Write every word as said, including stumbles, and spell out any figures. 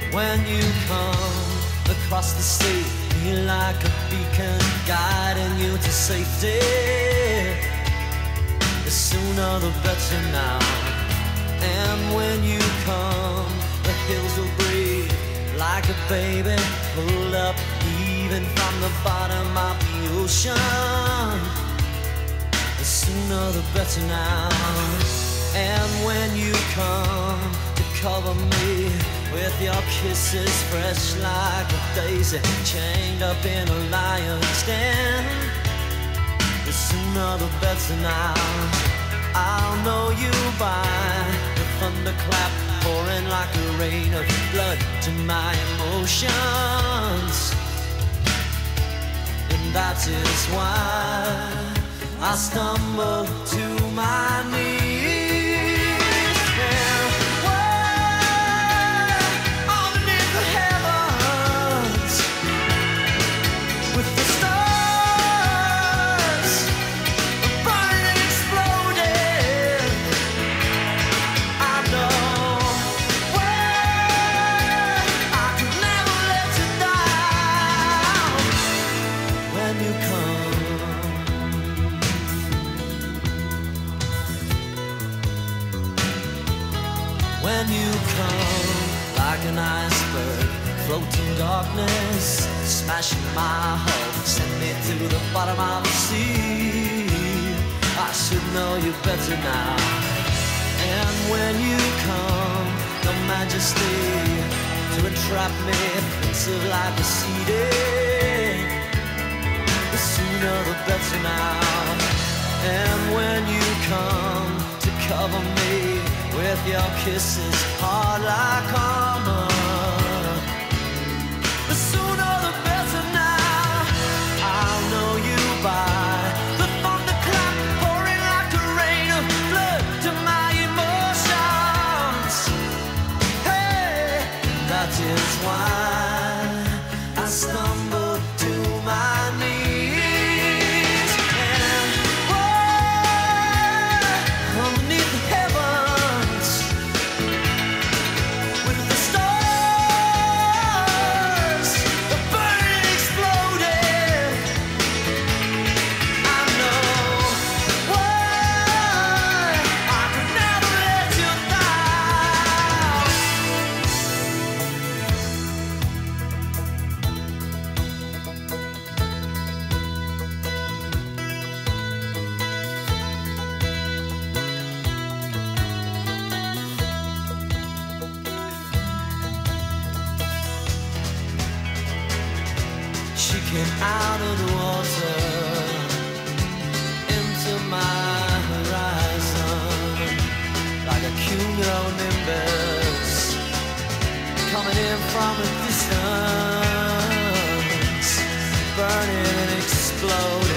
When you come across the sea, you're like a beacon guiding you to safety. The sooner the better now. And when you come, the hills will breathe like a baby pulled up even from the bottom of the ocean. The sooner the better now. And when you come to cover me with your kisses fresh like a daisy chained up in a lion's den, the sooner the better now. I'll know you by the thunderclap pouring like a rain of blood to my emotions. And that is why I stumble to my knees. When you come like an iceberg, floating darkness, smashing my hull, send me to the bottom of the sea. I should know you better now. And when you come, your majesty, to entrap me, pensive like a cedar, the sooner the better now. And when you come to cover me with your kisses hard like armor, the sooner the better now. I'll know you by the thunderclap pouring like a rain of blood to my emotions. Hey, that is why I stumble to my knees. And oh, underneath the heavens, with the stars, the burning, exploding, I know why I could never let you down. She came out of the water into my horizon like a cumulonimbus coming in from a distance, burning and exploding.